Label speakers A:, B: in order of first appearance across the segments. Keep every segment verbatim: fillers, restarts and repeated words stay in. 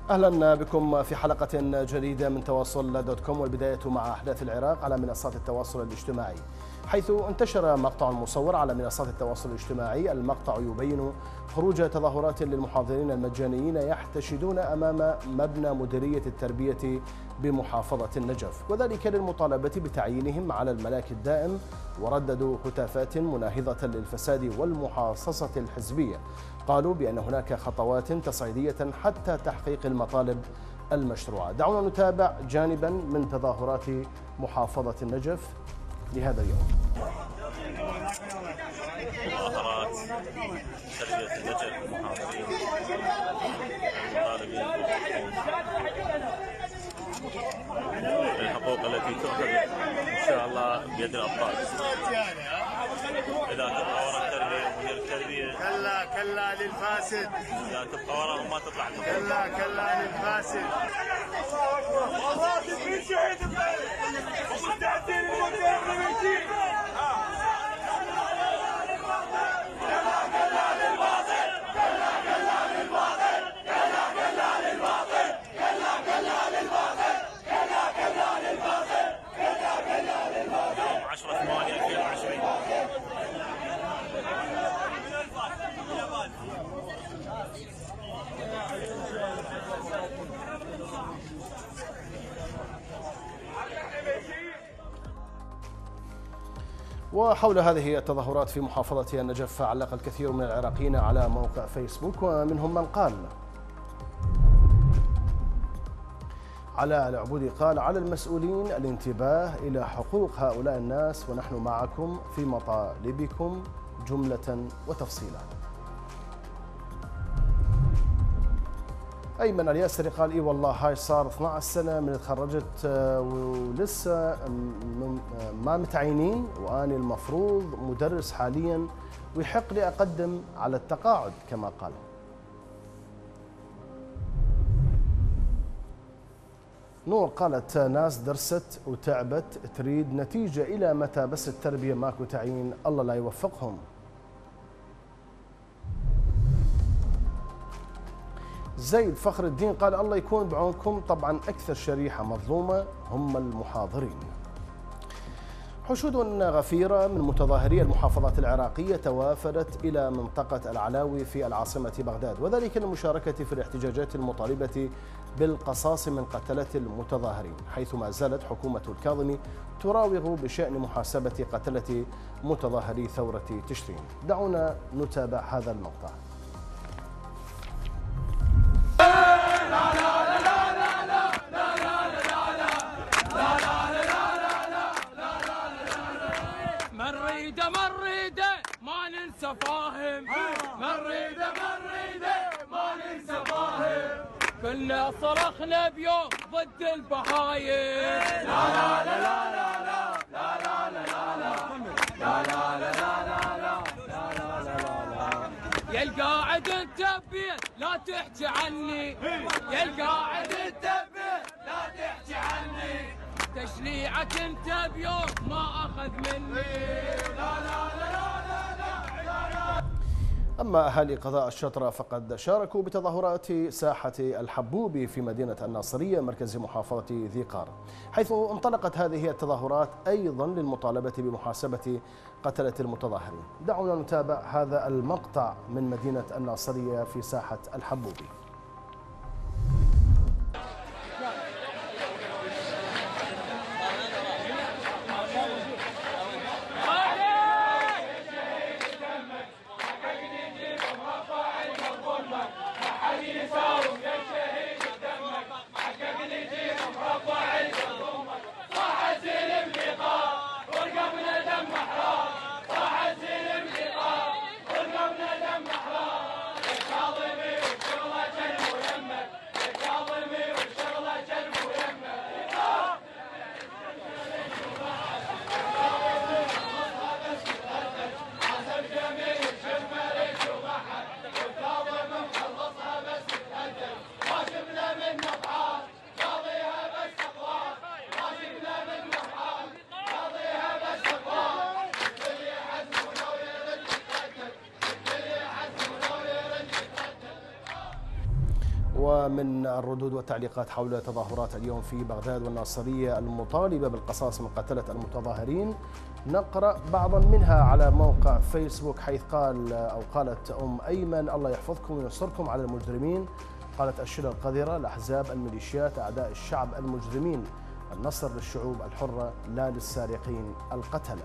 A: أهلا بكم في حلقة جديدة من تواصل دوت كوم، والبداية مع أحداث العراق على منصات التواصل الاجتماعي، حيث انتشر مقطع مصور على منصات التواصل الاجتماعي. المقطع يبين خروج تظاهرات للمحاضرين المجانيين يحتشدون أمام مبنى مديرية التربية بمحافظة النجف، وذلك للمطالبة بتعيينهم على الملاك الدائم، ورددوا هتافات مناهضة للفساد والمحاصصة الحزبية. قالوا بأن هناك خطوات تصعيدية حتى تحقيق المطالب المشروعة. دعونا نتابع جانبا من تظاهرات محافظة النجف لهذا اليوم.
B: مظاهرات تربية النجف، محافظين المطالبين الحقوق التي تؤخذ ان شاء الله بيد الابطال. اذا تبقى ورا التربيه ومدير التربيه
C: كلا كلا للفاسد،
B: اذا تبقى ورا وما تطلع
C: كلا كلا للفاسد.
D: والله تبي شهيد ومستعدين للمدير المجيد.
A: وحول هذه التظاهرات في محافظة النجف علق الكثير من العراقيين على موقع فيسبوك، ومنهم من قال: على العبودي قال: على المسؤولين الانتباه إلى حقوق هؤلاء الناس، ونحن معكم في مطالبكم جملة وتفصيلا. أيمن الياسري قال: إي والله هاي صار اثنعش سنة من تخرجت ولسه ما متعينين، وأنا المفروض مدرس حاليا ويحق لي أقدم على التقاعد كما قال. نور قالت: ناس درست وتعبت تريد نتيجة، إلى متى بس التربية ماكو تعيين؟ الله لا يوفقهم. زيد فخر الدين قال: الله يكون بعونكم. طبعا أكثر شريحة مظلومة هم المحاضرين. حشود غفيرة من متظاهري المحافظات العراقية توافدت إلى منطقة العلاوي في العاصمة بغداد، وذلك للمشاركة في الاحتجاجات المطالبة بالقصاص من قتلة المتظاهرين، حيث ما زالت حكومة الكاظمي تراوغ بشأن محاسبة قتلة متظاهري ثورة تشرين. دعونا نتابع هذا المقطع.
E: مريده مريده ما ننسى فاهم، مريده مريده ما ننسى فاهم، كلنا صرخنا بيوم ضد البهايم. لا لا لا لا لا لا لا لا لا لا لا لا لا لا لا. يا القاعد انت ببيت لا تحكي عني، يا القاعد انت ببيت لا تحكي عني، تشليعك انت بيوم ما اخذ مني. لا لا لا لا لا لا.
A: أما أهالي قضاء الشطرة فقد شاركوا بتظاهرات ساحة الحبوبي في مدينة الناصرية مركز محافظة ذي قار، حيث انطلقت هذه التظاهرات أيضا للمطالبة بمحاسبة قتلة المتظاهرين. دعونا نتابع هذا المقطع من مدينة الناصرية في ساحة الحبوبي. ومن الردود والتعليقات حول تظاهرات اليوم في بغداد والناصرية المطالبة بالقصاص من قتلة المتظاهرين، نقرأ بعضا منها على موقع فيسبوك، حيث قال أو قالت أم أيمن: الله يحفظكم وينصركم على المجرمين. قالت الشلة القذرة: الأحزاب الميليشيات أعداء الشعب المجرمين، النصر للشعوب الحرة لا للسارقين القتلة.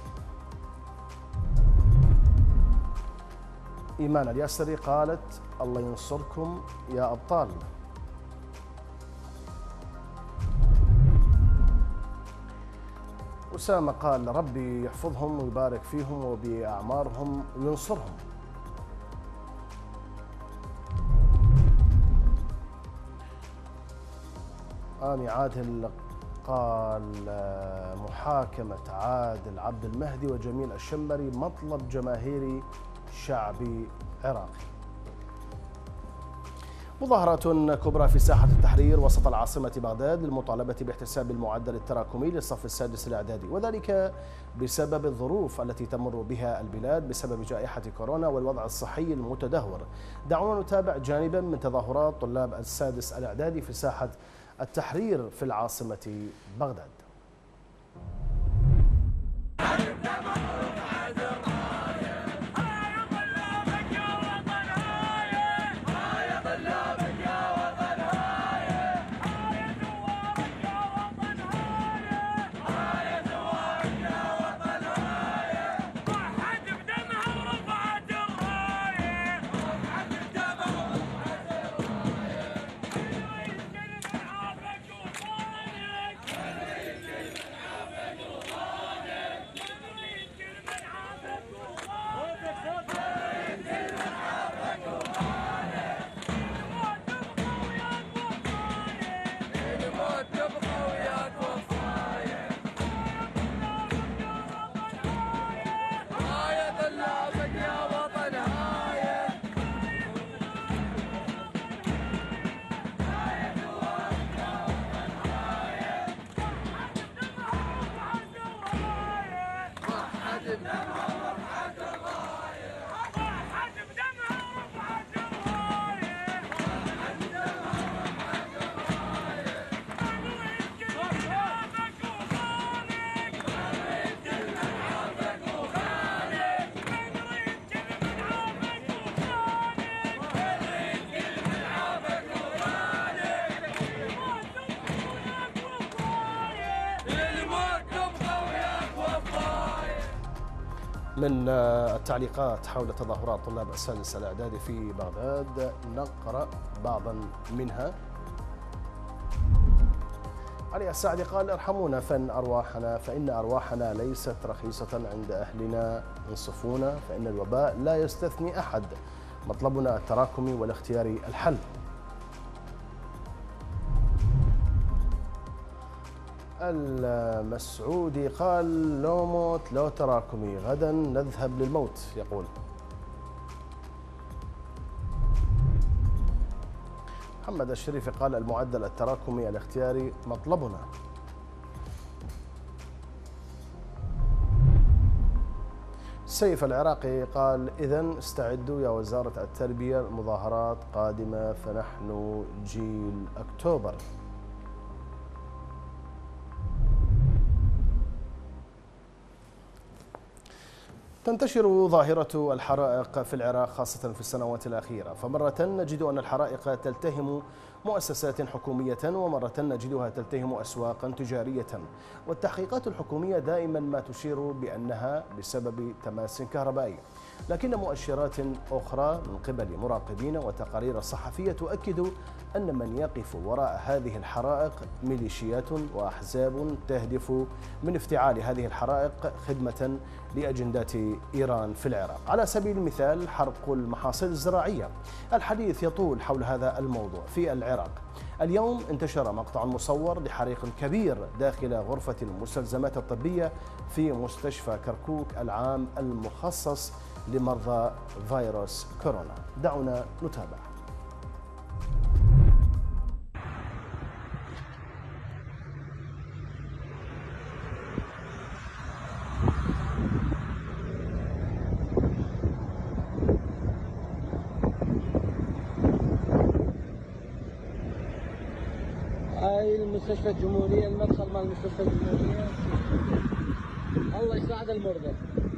A: إيمان الياسري قالت: الله ينصركم يا أبطال. أسامة قال: ربي يحفظهم ويبارك فيهم وبأعمارهم وينصرهم. آمي عادل قال: محاكمة عادل عبد المهدي وجميل الشمبري مطلب جماهيري شعبي عراقي. مظاهرات كبرى في ساحة التحرير وسط العاصمة بغداد للمطالبة باحتساب المعدل التراكمي للصف السادس الإعدادي، وذلك بسبب الظروف التي تمر بها البلاد بسبب جائحة كورونا والوضع الصحي المتدهور. دعونا نتابع جانبا من تظاهرات طلاب السادس الإعدادي في ساحة التحرير في العاصمة بغداد. من التعليقات حول تظاهرات طلاب السادس الإعدادي في بغداد نقرأ بعضا منها. علي السعدي قال: ارحمونا فإن أرواحنا فإن أرواحنا ليست رخيصة عند أهلنا، انصفونا فإن الوباء لا يستثني أحد، مطلبنا التراكمي والاختياري الحل. المسعودي قال: لو موت لو تراكمي، غدا نذهب للموت. يقول محمد الشريفي قال: المعدل التراكمي الاختياري مطلبنا. سيف العراقي قال: إذن استعدوا يا وزارة التربية، المظاهرات قادمة فنحن جيل أكتوبر. تنتشر ظاهرة الحرائق في العراق خاصة في السنوات الأخيرة، فمرة نجد أن الحرائق تلتهم مؤسسات حكومية ومرة نجدها تلتهم أسواقا تجارية، والتحقيقات الحكومية دائما ما تشير بأنها بسبب تماس كهربائي، لكن مؤشرات أخرى من قبل مراقبين وتقارير صحفية تؤكد أن من يقف وراء هذه الحرائق ميليشيات وأحزاب تهدف من افتعال هذه الحرائق خدمة لأجندات إيران في العراق. على سبيل المثال حرق المحاصيل الزراعية. الحديث يطول حول هذا الموضوع في العراق. اليوم انتشر مقطع مصور لحريق كبير داخل غرفة المستلزمات الطبية في مستشفى كركوك العام المخصص لمرضى فيروس كورونا. دعونا نتابع.
F: مستشفى الجمهورية، المدخل مال مستشفى الجمهورية. الله يساعد المرضى.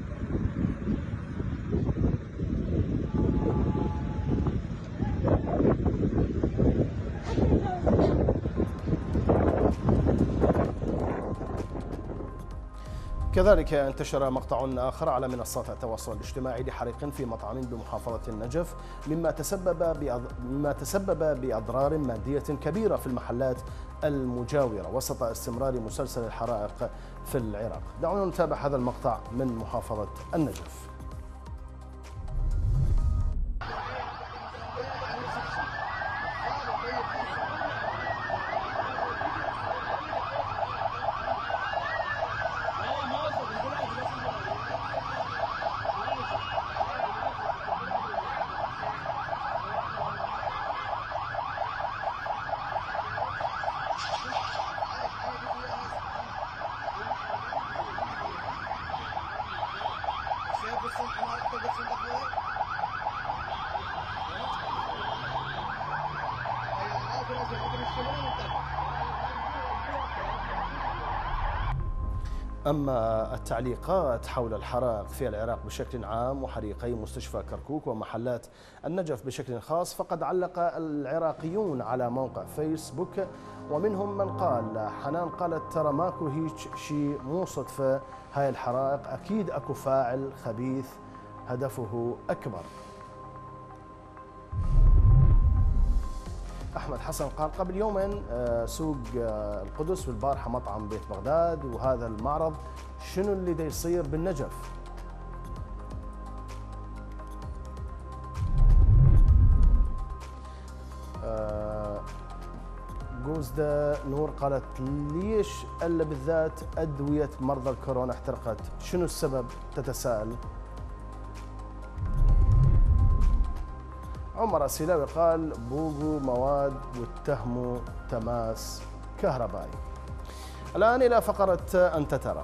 A: كذلك انتشر مقطع آخر على منصات التواصل الاجتماعي لحريق في مطعم بمحافظة النجف مما تسبب مما تسبب بأضرار مادية كبيرة في المحلات المجاورة وسط استمرار مسلسل الحرائق في العراق. دعونا نتابع هذا المقطع من محافظة النجف. أما التعليقات حول الحرائق في العراق بشكل عام وحريقي مستشفى كركوك ومحلات النجف بشكل خاص، فقد علق العراقيون على موقع فيسبوك، ومنهم من قال: حنان قالت ترى ماكو هيك شيء، مو صدفة هاي الحرائق، أكيد أكو فاعل خبيث هدفه أكبر. أحمد حسن قال: قبل يومين سوق القدس والبارحة مطعم بيت بغداد، وهذا المعرض شنو اللي دا يصير بالنجف؟ جوزدا نور قالت: ليش الا بالذات ادويه مرضى الكورونا احترقت؟ شنو السبب؟ تتساءل. عمر السيلاوي قال: بوقوا مواد واتهموا تماس كهربائي. الآن إلى فقرة أنت ترى.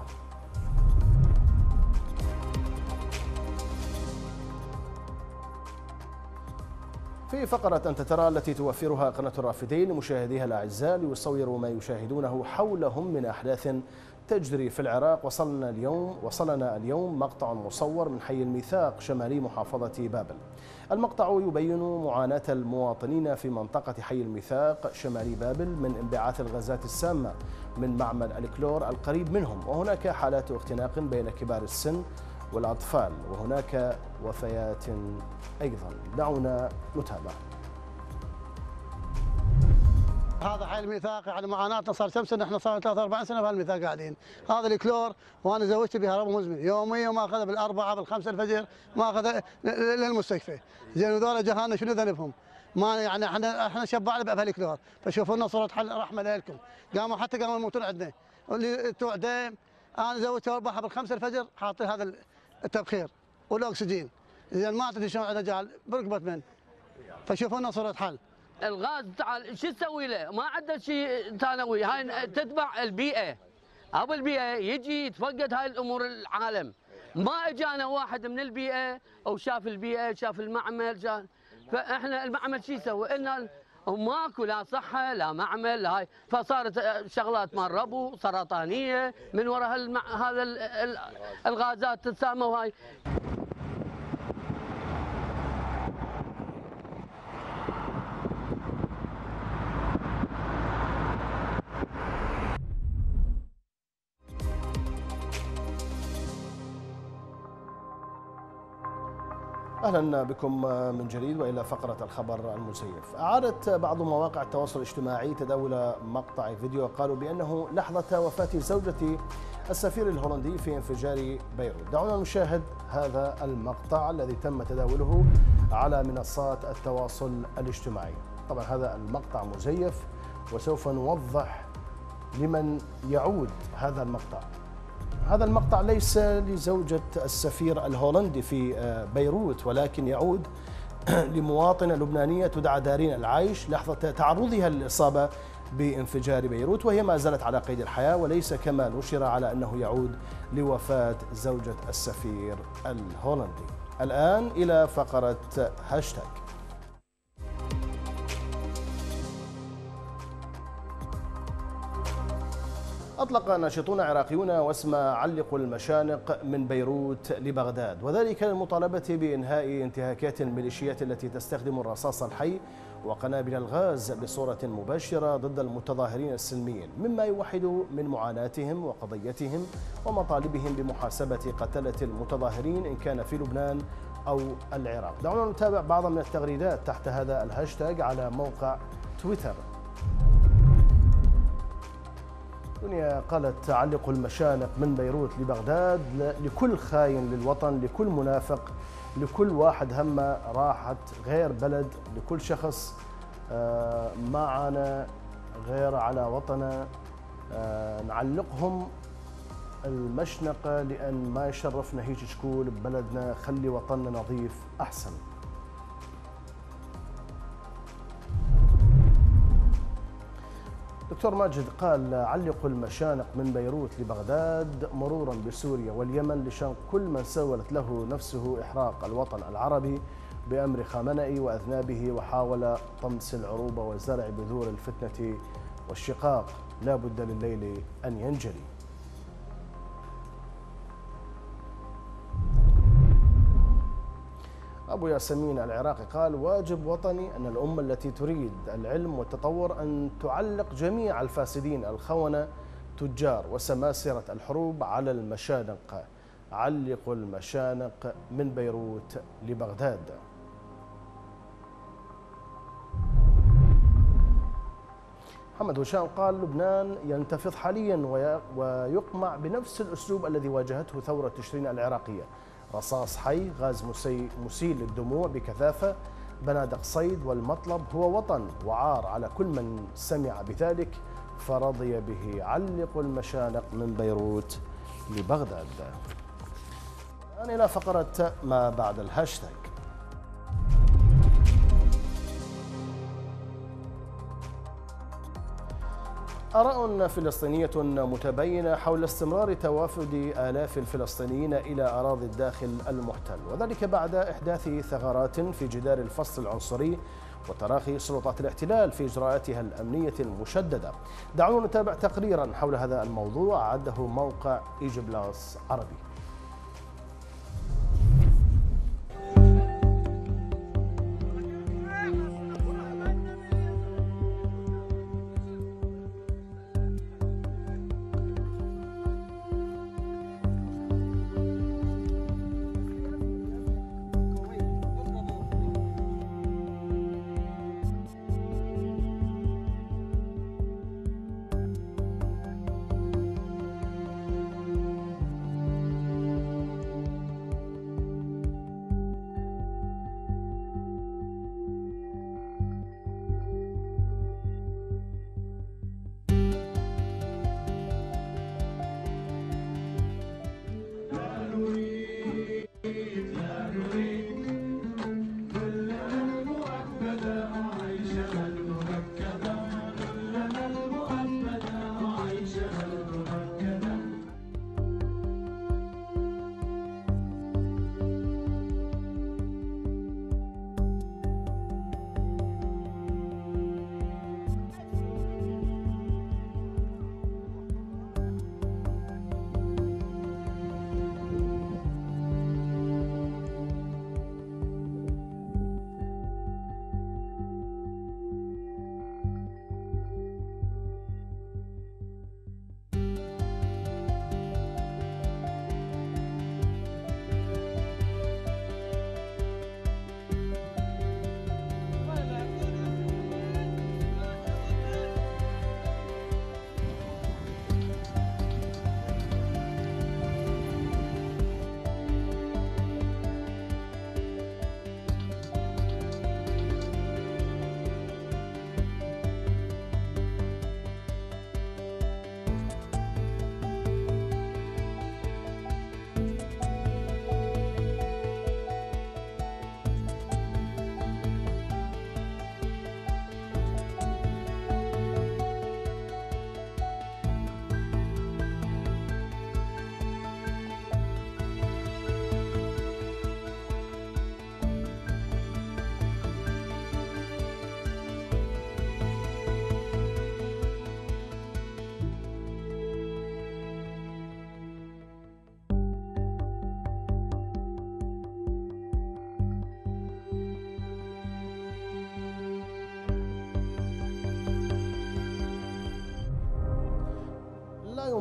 A: في فقرة أنت ترى التي توفرها قناة الرافدين لمشاهديها الأعزاء ليصوروا ما يشاهدونه حولهم من أحداث تجري في العراق، وصلنا اليوم وصلنا اليوم مقطع مصور من حي الميثاق شمالي محافظة بابل. المقطع يبين معاناة المواطنين في منطقة حي الميثاق شمالي بابل من انبعاث الغازات السامة من معمل الكلور القريب منهم، وهناك حالات اختناق بين كبار السن والأطفال، وهناك وفيات أيضا. دعونا نتابع.
G: هذا حي الميثاق، يعني معاناتنا صار كم سنه، احنا صار ثلاث أربع سنه بهالميثاق قاعدين. هذا الكلور وانا زوجتي بهرب مزمن يوميا، ما اخذه بالاربعه بالخمسه الفجر، ما اخذه للمستشفى. زين وذولا جهالنا شنو ذنبهم؟ ما يعني احنا احنا شبعنا بهالكلور، فشوفوا لنا صوره حل رحمه لكم. قاموا حتى قاموا يموتون عندنا، اللي دايم انا زوجتي اربعه بالخمسه الفجر حاطين هذا التبخير والاكسجين. زين ما تدري شلون عندنا جهل بركبه من، فشوفوا لنا صوره حل.
H: الغاز تعال شو تسوي له؟ ما عنده شيء ثانوي، هاي تتبع البيئه. ابو البيئه يجي يتفقد هاي الامور العالم. ما اجانا واحد من البيئه او شاف البيئه، شاف المعمل، شاف، فاحنا المعمل شو يسوي؟ قلنا ماكو لا صحه لا معمل هاي، فصارت شغلات مال ربو سرطانيه من وراء هذا الغازات السامه وهاي.
A: أهلا بكم من جديد وإلى فقرة الخبر المزيف. أعادت بعض مواقع التواصل الاجتماعي تداول مقطع فيديو قالوا بأنه لحظة وفاة زوجة السفير الهولندي في انفجار بيروت. دعونا نشاهد هذا المقطع الذي تم تداوله على منصات التواصل الاجتماعي. طبعا هذا المقطع مزيف وسوف نوضح لمن يعود هذا المقطع. هذا المقطع ليس لزوجة السفير الهولندي في بيروت، ولكن يعود لمواطنة لبنانية تدعى دارين العايش لحظة تعرضها للإصابة بانفجار بيروت، وهي ما زالت على قيد الحياة، وليس كما نشر على أنه يعود لوفاة زوجة السفير الهولندي. الآن إلى فقرة هاشتاج. أطلق ناشطون عراقيون واسم علقوا المشانق من بيروت لبغداد، وذلك للمطالبة بإنهاء انتهاكات الميليشيات التي تستخدم الرصاص الحي وقنابل الغاز بصورة مباشرة ضد المتظاهرين السلميين، مما يوحد من معاناتهم وقضيتهم ومطالبهم بمحاسبة قتلة المتظاهرين إن كان في لبنان أو العراق. دعونا نتابع بعض من التغريدات تحت هذا الهاشتاج على موقع تويتر. دنيا قالت علقوا المشانق من بيروت لبغداد لكل خاين للوطن، لكل منافق، لكل واحد هم راحت غير بلد، لكل شخص ما عانى غير على وطنه، نعلقهم المشنقة لأن ما يشرفنا هيك شكول ببلدنا، خلي وطننا نظيف أحسن. دكتور ماجد قال علقوا المشانق من بيروت لبغداد مرورا بسوريا واليمن لشان كل من سولت له نفسه إحراق الوطن العربي بأمر خامنئي وأذنابه وحاول طمس العروبة وزرع بذور الفتنة والشقاق، لا بد لليل أن ينجلي. أبو ياسمين العراقي قال واجب وطني أن الأمة التي تريد العلم والتطور أن تعلق جميع الفاسدين الخونة تجار وسماسرة الحروب على المشانق، علقوا المشانق من بيروت لبغداد. محمد هشام قال لبنان ينتفض حاليا ويقمع بنفس الأسلوب الذي واجهته ثورة تشرين العراقية، رصاص حي، غاز مسيل للدموع بكثافة، بنادق صيد، والمطلب هو وطن وعار على كل من سمع بذلك فرضي به. علقوا المشانق من بيروت لبغداد. الآن إلى فقرة ما بعد الهاشتاج. آراء فلسطينية متباينة حول استمرار توافد آلاف الفلسطينيين إلى أراضي الداخل المحتل، وذلك بعد إحداث ثغرات في جدار الفصل العنصري وتراخي سلطات الاحتلال في إجراءاتها الأمنية المشددة. دعونا نتابع تقريرا حول هذا الموضوع أعده موقع إيجي بلاس عربي.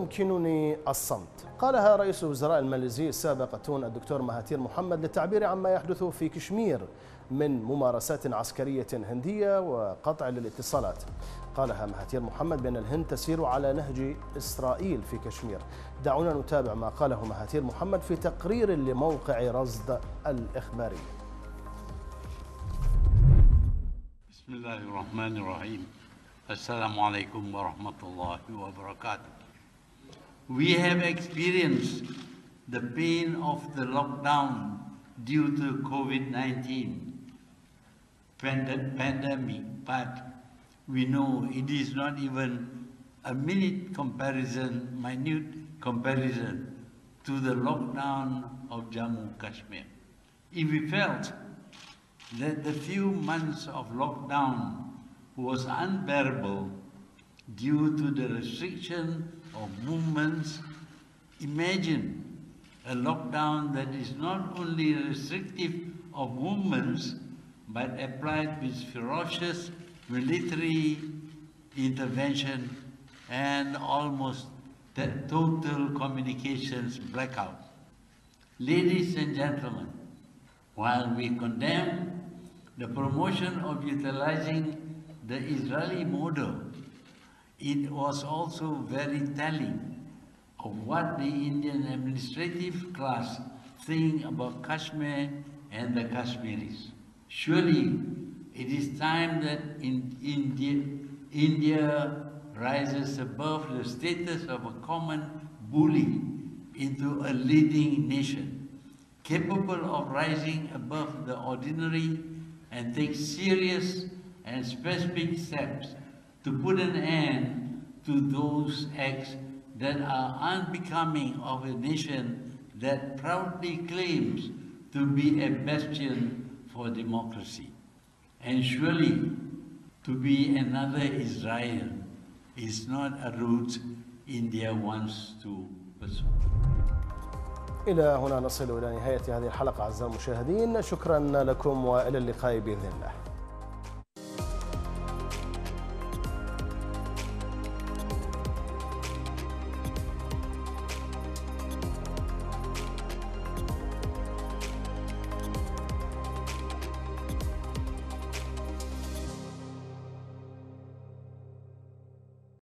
A: يمكنني الصمت، قالها رئيس الوزراء الماليزي السابق تون الدكتور مهاتير محمد للتعبير عما يحدث في كشمير من ممارسات عسكرية هندية وقطع للاتصالات. قالها مهاتير محمد بأن الهند تسير على نهج إسرائيل في كشمير. دعونا نتابع ما قاله مهاتير محمد في تقرير لموقع رصد الإخباري.
I: بسم الله الرحمن الرحيم. السلام عليكم ورحمة الله وبركاته. We have experienced the pain of the lockdown due to COVID nineteen pandemic, but we know it is not even a minute comparison, minute comparison to the lockdown of Jammu Kashmir. If we felt that the few months of lockdown was unbearable due to the restriction of movements, imagine a lockdown that is not only restrictive of movements but applied with ferocious military intervention and almost total communications blackout. Ladies and gentlemen, while we condemn the promotion of utilizing the Israeli model, it was also very telling of what the Indian administrative class think about Kashmir and the Kashmiris. Surely it is time that in India, India rises above the status of a common bully into a leading nation, capable of rising above the ordinary and take serious and specific steps to put an end to those acts that are unbecoming of a nation that proudly claims to be a bastion for democracy. And surely to be another Israel is not a route India wants to pursue.
A: إلى هنا نصل إلى نهاية هذه الحلقة أعزائي المشاهدين، شكرا لكم وإلى اللقاء بإذن الله.